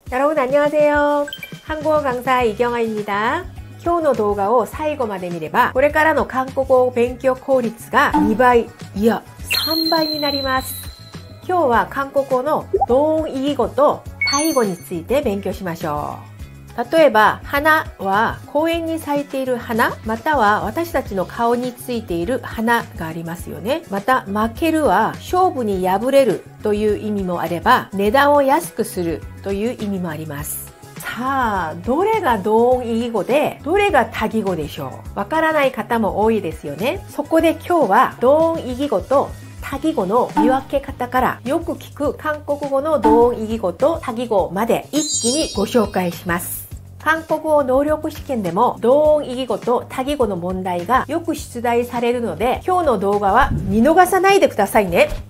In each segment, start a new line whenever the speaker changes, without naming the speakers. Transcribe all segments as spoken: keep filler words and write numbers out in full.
여러분 안녕하세요. 한국어 강사 이경아입니다. 今日の動画を最後まで見れば、これからの韓国語勉強効率がにばい、いやさんばいになります。今日は韓国語の同音異義語と対義語について勉強しましょう。例えば、花は公園に咲いている花、または私たちの顔についている花がありますよね。また、負けるは勝負に敗れるという意味もあれば、値段を安くするという意味もあります。さあ、どれが同音異義語で、どれが多義語でしょう。わからない方も多いですよね。そこで今日は同音異義語と多義語の見分け方からよく聞く韓国語の同音異義語と多義語まで一気にご紹介します。韓国語能力試験でも同音異義語と多義語の問題がよく出題されるので、今日の動画は見逃さないでくださいね。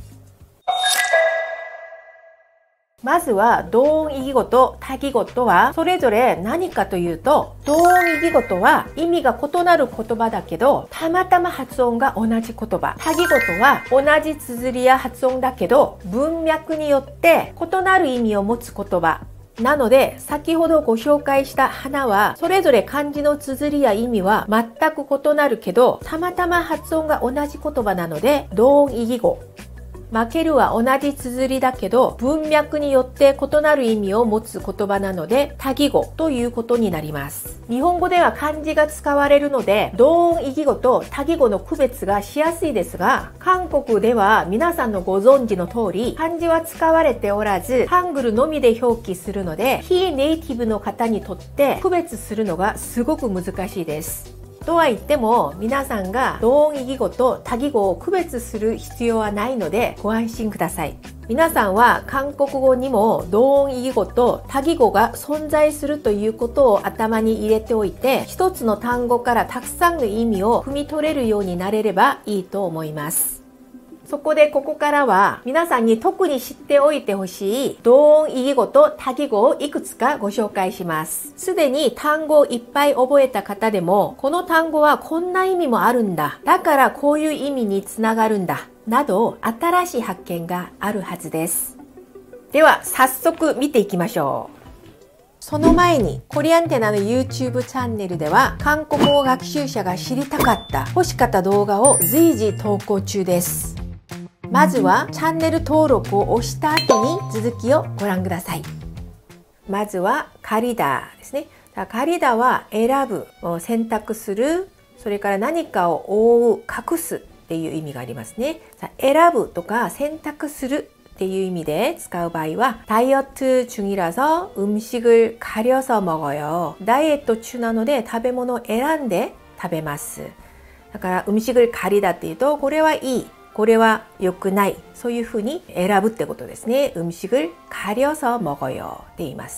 まずは同音異義語と多義語とはそれぞれ何かというと、同音異義語とは意味が異なる言葉だけどたまたま発音が同じ言葉。多義語とは同じ綴りや発音だけど文脈によって異なる意味を持つ言葉なので、先ほどご紹介した花はそれぞれ漢字の綴りや意味は全く異なるけどたまたま発音が同じ言葉なので同音異義語。負けるは同じ綴りだけど文脈によって異なる意味を持つ言葉なので多義語ということになります。日本語では漢字が使われるので同音異義語と多義語の区別がしやすいですが、韓国では皆さんのご存知の通り漢字は使われておらずハングルのみで表記するので非ネイティブの方にとって区別するのがすごく難しいです。とは言っても皆さんが同音異義語と多義語を区別する必要はないのでご安心ください。皆さんは韓国語にも同音異義語と多義語が存在するということを頭に入れておいて、一つの単語からたくさんの意味を汲み取れるようになれればいいと思います。そこでここからは皆さんに特に知っておいてほしい同音異義語と多義語をいくつかご紹介します。すでに単語をいっぱい覚えた方でも、この単語はこんな意味もあるんだ、だからこういう意味につながるんだ、など新しい発見があるはずです。では早速見ていきましょう。その前にコリアンテナの YouTube チャンネルでは韓国語学習者が知りたかった欲しかった動画を随時投稿中です。まずはチャンネル登録を押した後に続きをご覧ください。まずはカリダですね。カリダは選ぶ、選択する、それから何かを覆う、隠すっていう意味がありますね。選ぶとか選択するっていう意味で使う場合はダイエット중이라서 음식을 가려서 먹어요。ダイエット中なので食べ物を選んで食べます。だから음식을 가리다っていうとこれはいい、これは良くない、そういうふうに選ぶってことですね。음식을 가려서 먹어요って言います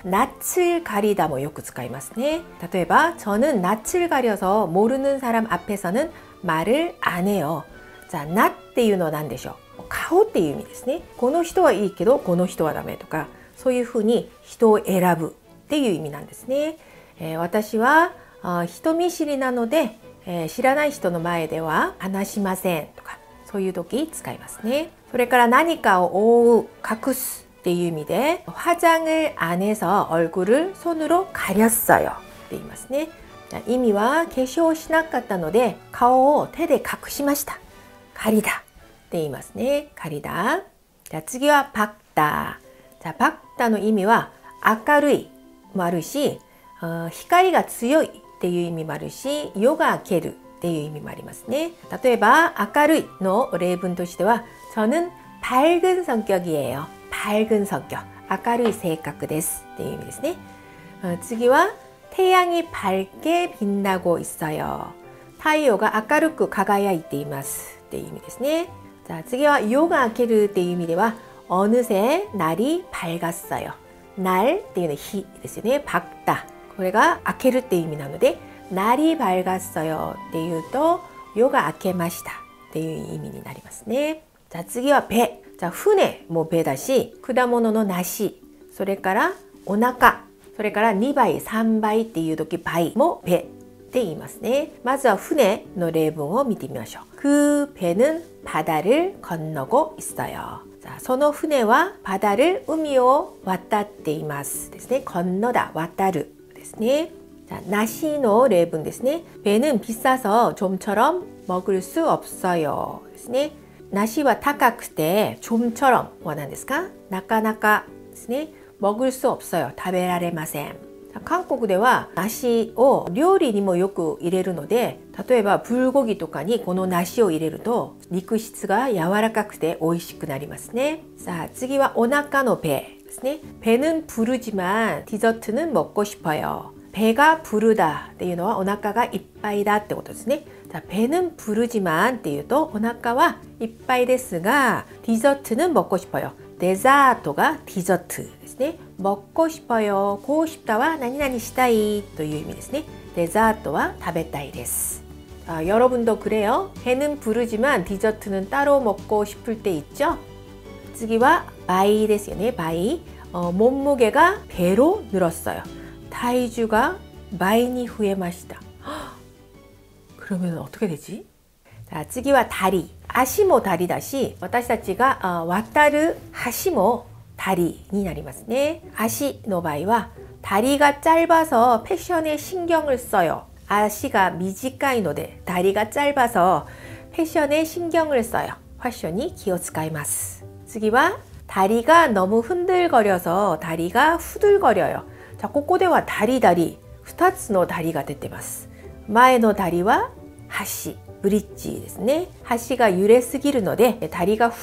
。낯을 가리다もよく使いますね。例えば저는 낯을 가려서 모르는 사람 앞에서는 말을 안 해요。じゃあ낯っていうのは何でしょう。顔っていう意味ですね。この人はいいけどこの人はダメとか、そういうふうに人を選ぶっていう意味なんですね。えー、私はあ人見知りなので、えー、知らない人の前では話しませんとか、そういう時使いますね。それから何かを覆う、隠すっていう意味で화장을 안 해서 얼굴을 손으로 가렸어요って言いますね。意味は化粧しなかったので顔を手で隠しました。가리다って言いますね。가리다。じゃあ次は밝다。じゃあ밝다の意味は明るいもあるし、光が強いっていう意味もあるし、夜が明けるっていう意味もありますね。例えば明るいの例文としては저는 밝은 성격이에요。밝은 성격。明るい性格ですっていう意味ですね。次は태양이 밝게 빛나고 있어요。太陽が明るく輝いていますっていう意味ですね。じゃあ次は夜が明けるっていう意味では어느새 날이 밝았어요。날っていうのは日ですよね。밝다。これが明けるっていう意味なので날이 밝았어요っていうと夜が明けましたっていう意味になりますね。じゃあ次は배。じゃあ船も배だし、果物の梨、それからお腹、それからにばい、さんばいっていう時倍も배って言いますね。まずは船の例文を見てみましょう。그 배는 바다를 건너고 있어요。 자, その船は 바다를海を渡っていますですね。건너다, 渡るですね。 자, 나시노 랩은 ですね。 배는 비싸서 좀처럼 먹을 수 없어요ですね。 나시와 高くて 좀처럼 は何ですか？なかなかですね。 먹을 수 없어요. 食べられません。韓国では梨を料理にもよく入れるので、例えばブルゴギとかにこの梨を入れると肉質が柔らかくて美味しくなりますね。さあ次はお腹の배ですね。배는 부르지만 디저트는 먹고 싶어요。 배가 부르다っていうのはお腹がいっぱいだってことですね。자, 배는 부르지만っていうとお腹はいっぱいですが、디저트는 먹고 싶어요。 デザートが디저트ですね。먹고 싶어요。 こうしたは何々したいという意味ですね。デザートは食べたいです。아, 여러분도 그래요? 배는 부르지만 디저트는 따로 먹고 싶을 때 있죠?次は 바이 ですよね。바이. 어, 몸무게가 배로 늘었어요.体重が 倍に増えました. 그러면 어떻게 되지? 자, 次は 다리. 足も다리だし、私たちが渡る橋も다리になりますね。足の場合は다리가 짧아서 패션에 신경을 써요.足が短いので다리가 짧아서 패션에 신경을 써요. 패션이気を使います. 次は 다리가 너무 흔들거려서 다리가 후들거려요. 자, ここでは다리 다리ふたつの다리が出てます。前の다리は橋、ブリッジですね。橋が揺れすぎるので다리が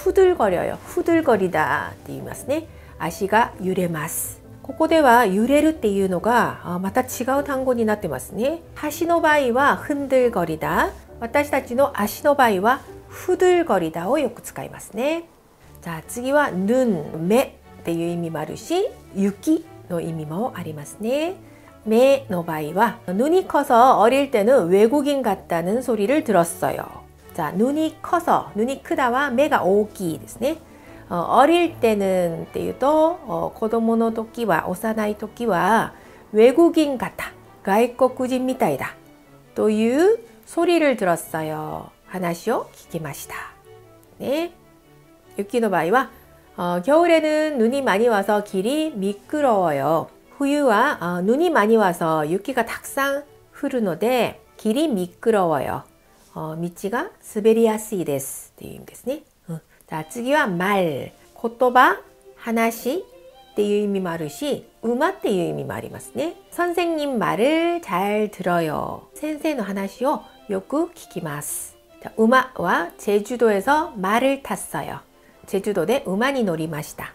후들거려요。후들거리다って言いますね。足が揺れます。ここでは揺れるっていうのがまた違う単語になってますね。橋の場合は흔들거리다。私たちの足の場合は후들거리다をよく使いますね。じゃあ次は눈、目っていう意味もあるし、雪の意味もありますね。目の場合は눈이 커서 어릴 때는 외국인 같다는 소리를 들었어요. 자, 눈이 커서, 눈이 크다와目が大きいですね。 어, 어릴 때는 っていうと、子供の時は、幼い時は외국인 같아, 外国人みたいだという소리를 들었어요. 話を聞きました。ね。雪の場合は 어, 겨울에는 눈이 많이 와서 길이 미끄러워요. 冬は 어, 눈이 많이 와서雪がたくさん降るので 길이 미끄러워요. 어, 道が滑りやすいですっていう意味ですね。うん、자, 次は말、言葉、話っていう意味もあるし、馬っていう意味もありますね。선생님 말을 잘 들어요. 先生の話をよく聞きます。자,馬は 제주도에서 말을 탔어요. 제주도で馬に乗りました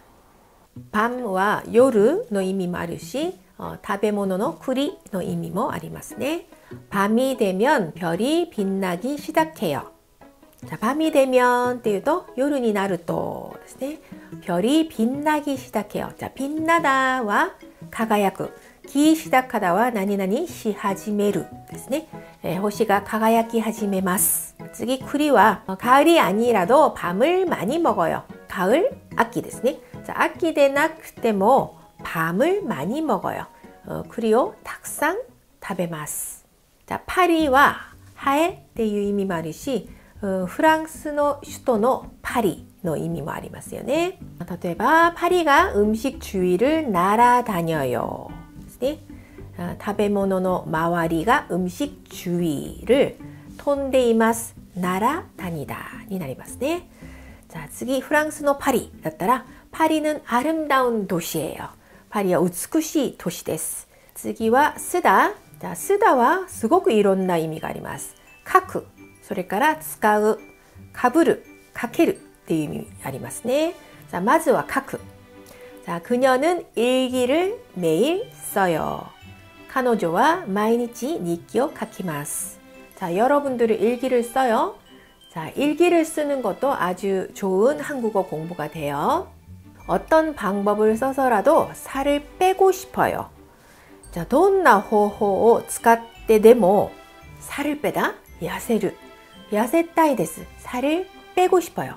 。밤は夜の意味もあるし、어, 食べ物の栗の意味もありますね。밤이 되면 별이 빛나기 시작해요. 자, 밤이 되면っていうと夜になるとですね。별이 빛나기 시작해요. 자, 빛나다は輝く。き시작하다は何々し始めるですね。えー、星が輝き始めます。次、栗は가을이 아니라도 밤을 많이 먹어요. 가을,秋ですね。자,秋でなくても밤을 많이 먹어요. 어,栗をたくさん食べます。자, 파리はハエっていう意味もあるし、어, フランスの首都のパリの意味もありますよね。例えば、파리가 음식 주위를 날아다녀요. ですね。食べ物の周りが음식 주위를 飛んでいます。날아다니다になりますね。자, 次、フランスのパリだったら、파리는 아름다운 도시예요. 파리は美しい都市です。次は쓰다。자, 쓰다はすごくいろんな意味があります。書く、それから使う、かぶる、かけるっていう意味ありますね。자, まずは書く。자, 그녀는 일기를 매일 써요. 彼女は毎日日記を書きます。자, 여러분들은 일기를 써요? 자, 일기를 쓰는 것도 아주 좋은 한국어 공부가 돼요. 어떤 방법을 써서라도 살을 빼고 싶어요. 자, どんな方法を使ってでも살을 빼다, 痩せる, 痩せたいです. 살을 빼고 싶어요.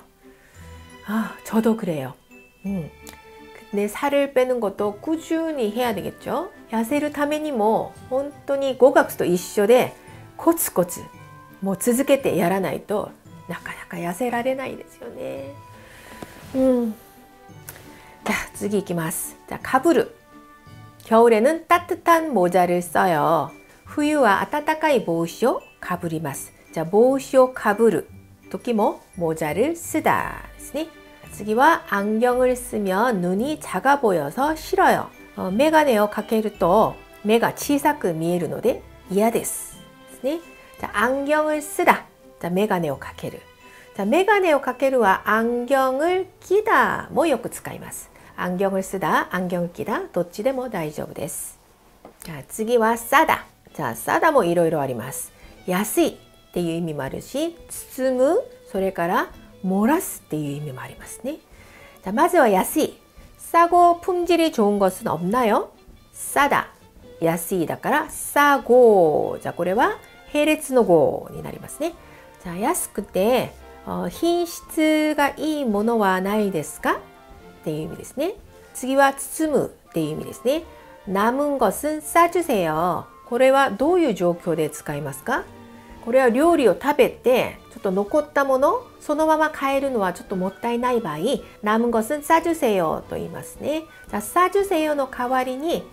아, 저도 그래요. 음. 근데 살을 빼는 것도 꾸준히 해야 되겠죠. 痩せるためにも本当に語学と一緒でコツコツもう続けてやらないとなかなか痩せられないですよね。うん。 자, 次いきます. 자, 가부르. 겨울에는 따뜻한 모자를 써요. 冬は暖かい帽子をかぶります. 자, 帽子をかぶる時も 모자를 쓰다 ですね.次は 안경을 쓰면 눈이 작아 보여서 싫어요. 어, 메가네를 かけると目が小さく見えるので嫌です. ですね. 자, 안경을 쓰다. 자, 메가네를 かける. 자, 메가네를 かけるは 안경을 끼다 もよく使います. 안경을 쓰다, 안경을 끼다 どっちでも大丈夫です. 자, 次は 싸다. 자, 싸다 もいろいろあります. 安いっていう意味もあるし、包む、それから漏らすっていう意味もありますね. 자, まずは安い. 싸고 품질이 좋은 것은 없나요? 싸다, 安いだから 싸고. 자, これは並列の語になりますね. 자, 安くて어, 品質がいいものはないですかっていう意味ですね。次は包むっていう意味ですね。남은 것은 싸주세요。これはどういう状況で使いますか？これは料理を食べてちょっと残ったものそのまま買えるのはちょっともったいない場合、남은 것은 싸주세요と言いますね。じゃあ싸주세요の代わりに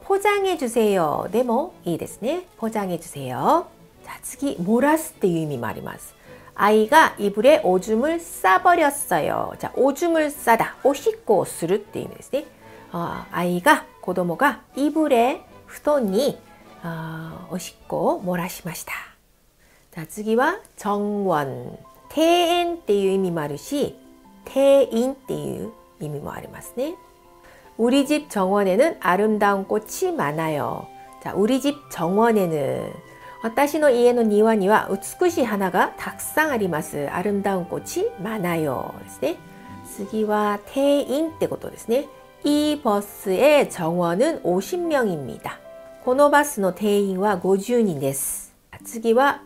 포장해주세요でもいいですね。포장해주세요。자、次漏らすっていう意味もあります。아이가 이불에 오줌을 싸버렸어요. 자, 오줌을 싸다. 오시고 するっていう意味ですね. 어, 아이가, 子供が 이불에 布団に 어, 오시고 漏らしました. 자, 次は 정원. 퇴엔 っていう意味もあるし, 퇴인 っていう意味もありますね. 우리 집 정원에는 아름다운 꽃이 많아요. 자, 우리 집 정원에는 私の家の庭には美しい花がたくさんあります。アルムダウン꽃이 많아요ですね。次は定員ってことですね。이 버스의 정원은 오십 명입니다。このバスの定員はごじゅうにんです。次は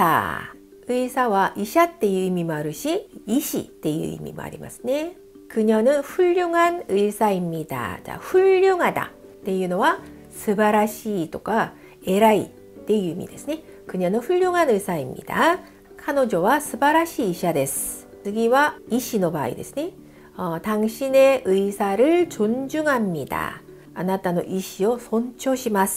의사。의사は医者っていう意味もあるし、医師っていう意味もありますね。그녀는 훌륭한 의사입니다。じゃあ、훌륭하다っていうのは素晴らしいとか偉い。っていう意味ですね。그녀는 훌륭한 의사입니다。彼女は素晴らしい医者です。次は医師の場合ですね。어, 당신의 의사를 존중합니다。あなたの医師を尊重します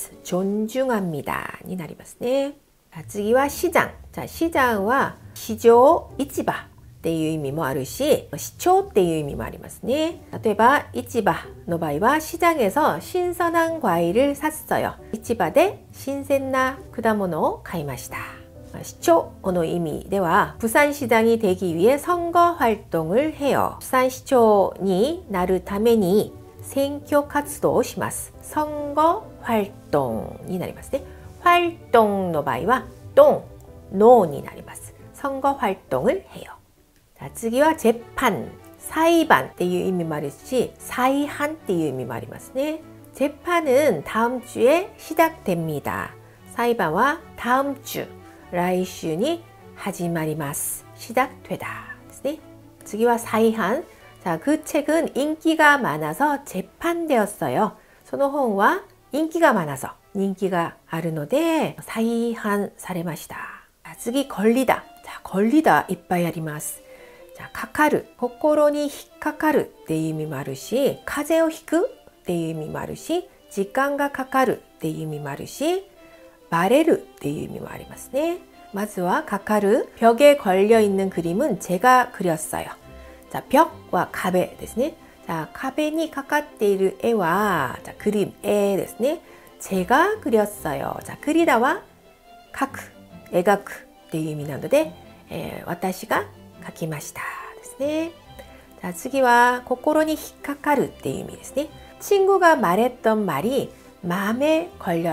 。존중합니다になりますね。次は市場。じゃあ市場は市場、市場っていう意味もあるし、市長っていう意味もありますね。例えば市場の場合は시장에서 신선한 과일을 샀어요。市場で新鮮な果物を買いました。市長の意味では부산시장이 되기 위해 선거 활동을 해요。부산市長になるために選挙活動をします。선거 활동になりますね。활동の場合は동、のになります。선거 활동을 해요。자, 次は재판、裁判っていう意味もあるし、裁判っていう意味もありますね。재판은 다음 주에 시작됩니다。裁判は다음 주、来週に始まります。시작되다ですね。次は裁判。자、그 책은 인기가 많아서 재판되었어요。その本は人気が많아서人気があるので裁判されました。자、次걸리다。자、걸리다いっぱいあります。かかる、心に引っかかるっていう意味もあるし、風邪をひくっていう意味もあるし、時間がかかるっていう意味もあるし、バレるっていう意味もありますね。まずはかかる。벽에 걸려 있는 그림은 제가 그렸어요。자、벽は壁ですね。자、壁にかかっている絵は、자、그림、絵ですね。제가 그렸어요。자、그리다は描く、描くっていう意味なので、えー、私が書きましたですね。じゃあ次は心に引っかかるっていう意味ですね。친구가 말했던 말이 마음에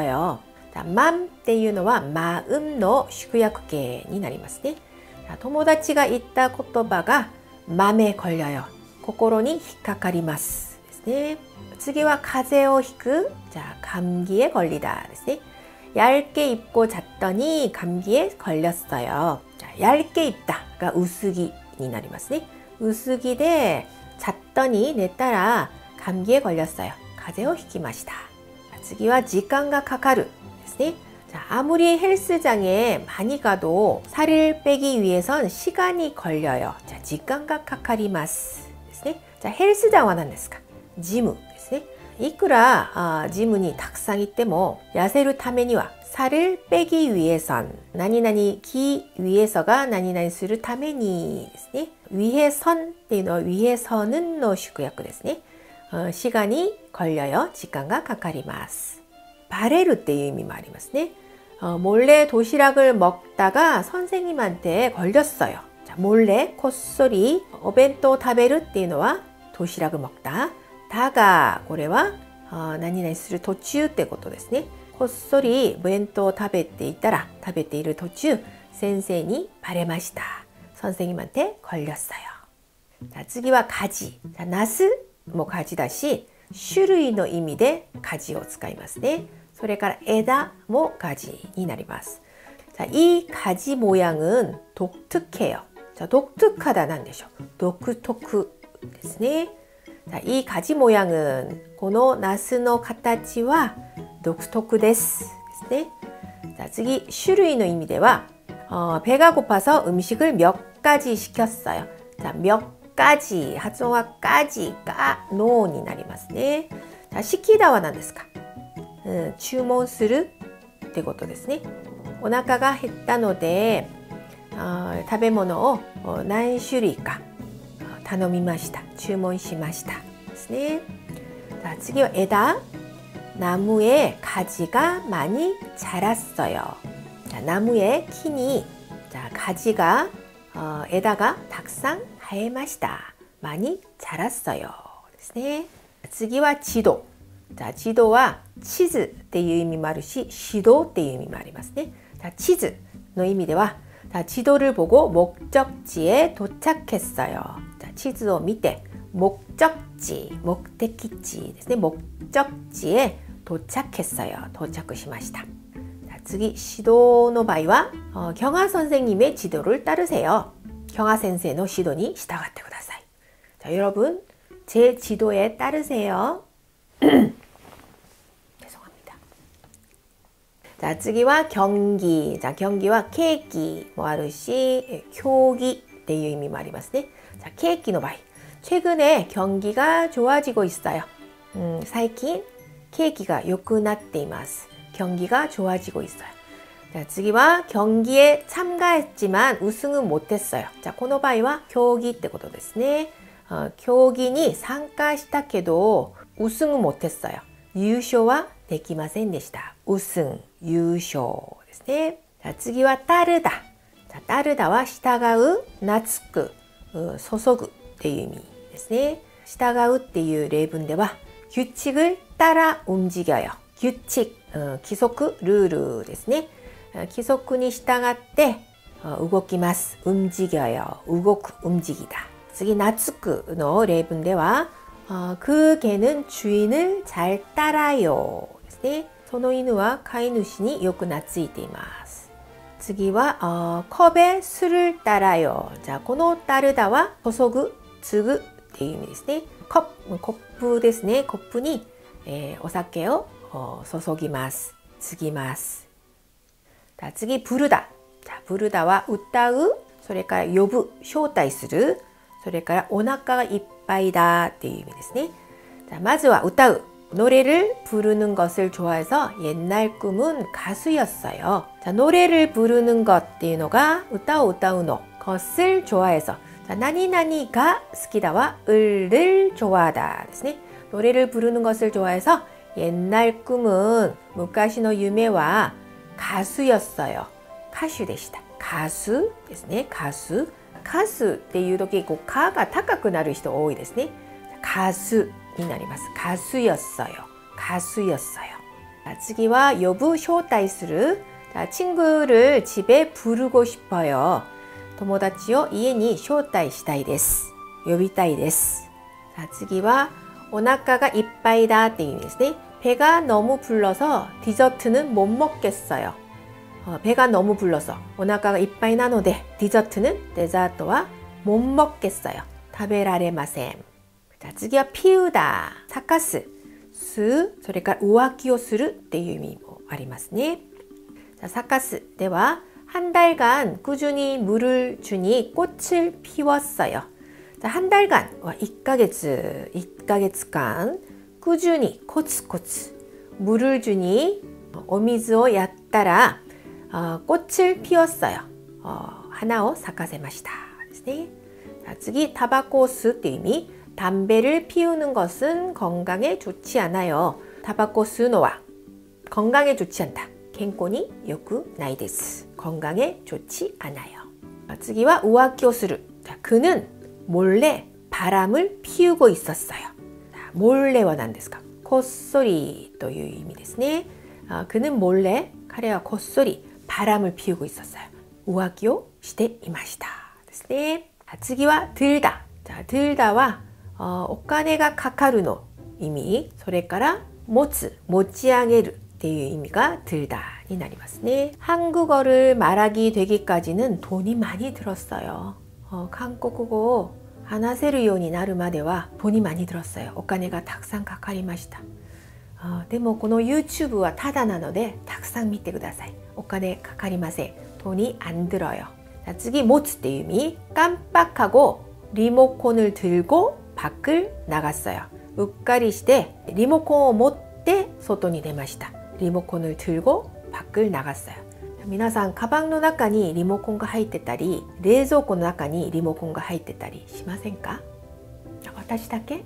걸려요。맘っていうのは마음の縮約形になりますね。友達が言った言葉が마음에 걸려요。心に引っかかりますですね。次は風邪をひく。じゃあ감기에 걸리다ですね。얇게 입고 잤더니 감기에 걸렸어요。얇게 입다가 우스기になりますね。薄着で잤더니寝たら감기에 걸렸어요。風邪をひきました。次は時間がかかるですね。자、 아무리 헬스장에 많이 가도 살을 빼기 위해선 시간이 걸려요。 자、 時間がかかりますですね。자、 헬스장は何ですか？ ジムですね。いくらあジムにたくさん行っても痩せるためには살을 빼기 위해선何々기 위해서가何々するためにですね。위해선っていうのは위해서는の縮約ですね。어, 시간이 걸려요. 시간가 가까리마스. 바레르っていう意味もありますね. 어, 몰래 도시락을 먹다가 선생님한테 걸렸어요. 자, 몰래 콧소리 오벤토 타베르っていうのは 도시락을 먹다. 다가 これは 어, 何々する途中ってことですね. 콧소리 오벤토食べていたら食べている途中 선생님이 바레마시다. 선생님한테 걸렸어요. 자, 次は 가지. 자, 나스も가지だし、種類の意味で가지を使いますね。それから枝も가지になります。자、이 가지 모양은 독특해요。자、독특하다なんでしょう。独特ですね。자、이 가지 모양은このナスの形は独特です。ですね。자、次、種類の意味では、어、배가 고파서 음식을 몇 가지 시켰어요。자、몇 가지発音は까지 까 노になりますね。시키다は何ですか、うん、注文するってことですね。お腹が減ったのであ食べ物を何種類か頼みました。注文しましたですね。次は枝。나무에 가지가 많이 자랐어요. 자, 나무의 키니 자, 가지가 어, 에다가 탁상 하에마시다. 많이 자랐어요. ですね。次は지도。자、地図は地図っていう意味もあるし、指導っていう意味もありますね。地図の意味では、지도를 보고 목적지에 도착했어요. 자、地図を見て、목적지、目的地ですね。목적지에 도착했어요. 도착しました。次、指導の場合は、어、경아 선생님의 지도를 따르세요. 경아先生の指導に従ってください。자、여러분、제 지도에 따르세요. 죄송합니다. 자, 次は 경기. 자, 경기와 계기もあるし、競技っていう意味もありますね。자、景気の場合、최근에 경기가 좋아지고 있어요. 음、最近景気が良くなっています。경기가 좋아지고 있어요. 자, 次は 경기에 참가했지만 우승은 못했어요. 자, この場合は競技ってことですね。어,競技に参加したけど 우승은 못했어요. 優勝はできませんでした。우승、優勝ですね。자、次は따르다。자、따르다は従う、懐く、注ぐっていう意味ですね。従うっていう例文では규칙을 따라 움직여요。규칙、規則、ルールですね。規則に従って動きます。움직여요。動く、움직이다。次、懐くの例文では그 개는 주인을 잘 따라요。ですね。その犬は飼い主によく懐いています。次は컵에 술을 따라요。じゃあ、この따르다は注ぐ、継ぐっていう意味ですね。コップ、コップですね。コップに、えー、お酒を注ぎます。継ぎます。次、부르다。じゃあ、부르다は歌う、それから呼ぶ、招待する、それからお腹がいっぱいだっていう意味ですね。자、まずは歌う。노래를 부르는 것을 좋아해서 옛날 꿈은 가수였어요. 자, 노래를 부르는 것っていうのが歌を歌うの。것을 좋아해서。자、何々が好きだは을을 좋아하다ですね。노래를 부르는 것을 좋아해서 옛날 꿈은昔の夢は가수였어요. 가수でした。가수ですね。가수。カスっていう時、こうカが高くなる人多いですね。カスになります。カス였어요。カス였어요。次は呼ぶ、招待する。친구를 집에 부르고 싶어요。友達を家に招待したいです。呼びたいです。次はお腹がいっぱいだっていう意味ですね。배가 너무 불러서 디저트는 못 먹겠어요。배가 너무 불러서お腹がいっぱいなので디저트는デザートは못 먹겠어요。食べられません。자、次は피우다、咲かす、吸う、それから浮気をするっていう意味もありますね。자、咲かすでは한 달간 꾸준히 물을 주니 꽃을 피웠어요。 한 달간, 일ヶ月、いっかげつかん、꾸준히コツコツ물을 주니お水をやったら어, 꽃을 피웠어요. 어, 하나を咲かせましたですね。 자, 次、タバコを吸うっていう意味。 담배를 피우는 것은 건강에 좋지 않아요. タバコを吸うのは 건강에 좋지 않다. 健康に良くないです。 건강에 좋지 않아요. 자, 次は浮気をする。 자, 그는 몰래 바람을 피우고 있었어요. 자, 몰래와何ですか? こっそりという意味ですね。 아, 그는 몰래, 彼はこっそり 바람을 피우고 있었어요. 浮気をしていましたですね。 자, 次は들다. 자, 들다와 어, お金がかかるの意味、それから持つ、持ち上げるっていう意味が들다になりますね。 한국어를 말하기 되기까지는 돈이 많이 들었어요. 어, 한국어を話せるようになるまでは돈이 많이 들었어요. お金がたくさんかかりました。어, でもこの YouTube はただなのでたくさん見てください。お金かかりません。돈이 안 들어요. 자, 次、持つっていう意味。 깜빡하고 리모컨을 들고 밖을 나갔어요. うっかりしてリモコンを持って外に出ました。 리모컨을 들고 밖을 나갔어요. 皆さん、カバンの中にリモコンが入ってたり、冷蔵庫の中にリモコンが入ってたりしませんか？私だけ？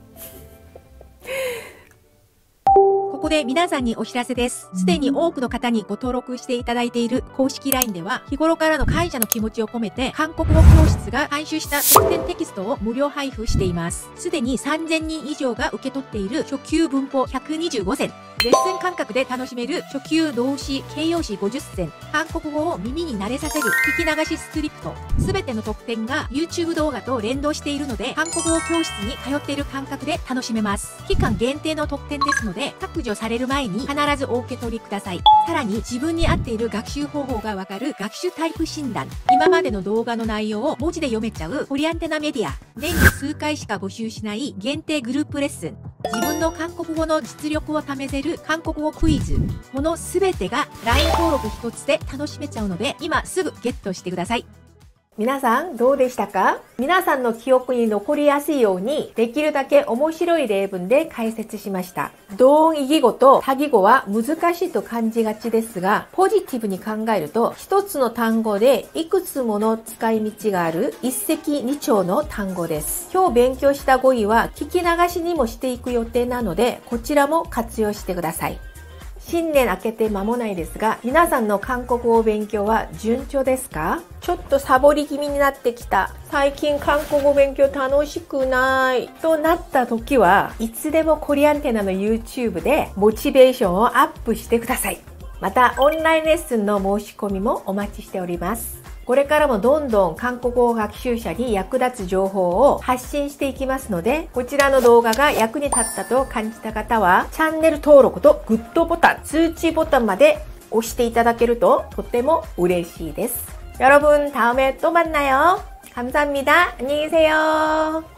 ここで皆さんにお知らせです。すでに多くの方にご登録していただいている公式 ライン では、日頃からの感謝の気持ちを込めて、韓国語教室が監修した特典テキストを無料配布しています。すでにさんぜんにん以上が受け取っている初級文法ひゃくにじゅうごせん、レッスン感覚で楽しめる初級動詞形容詞ごじゅっせん、韓国語を耳に慣れさせる聞き流しスクリプト、すべての特典が YouTube 動画と連動しているので、韓国語教室に通っている感覚で楽しめます。期間限定の特典ですので、削除される前に必ずお受け取りください。さらに自分に合っている学習方法がわかる学習タイプ診断、今までの動画の内容を文字で読めちゃうコリアンテナメディア、年に数回しか募集しない限定グループレッスン、自分の韓国語の実力を試せる韓国語クイズ、このすべてが ライン 登録一つで楽しめちゃうので、今すぐゲットしてください。
皆さんどうでしたか？皆さんの記憶に残りやすいようにできるだけ面白い例文で解説しました。同音異義語と多義語は難しいと感じがちですが、ポジティブに考えると一つの単語でいくつもの使い道がある一石二鳥の単語です。今日勉強した語彙は聞き流しにもしていく予定なので、こちらも活用してください。新年明けて間もないですが、皆さんの韓国語勉強は順調ですか？ちょっとサボり気味になってきた。最近韓国語勉強楽しくないとなった時は、いつでもコリアンテナの YouTube でモチベーションをアップしてください。またオンラインレッスンの申し込みもお待ちしております。これからもどんどん韓国語学習者に役立つ情報を発信していきますので、こちらの動画が役に立ったと感じた方は、チャンネル登録とグッドボタン、通知ボタンまで押していただけるととても嬉しいです。여러분、다음에 또 만나요。감사합니다。안녕히 계세요。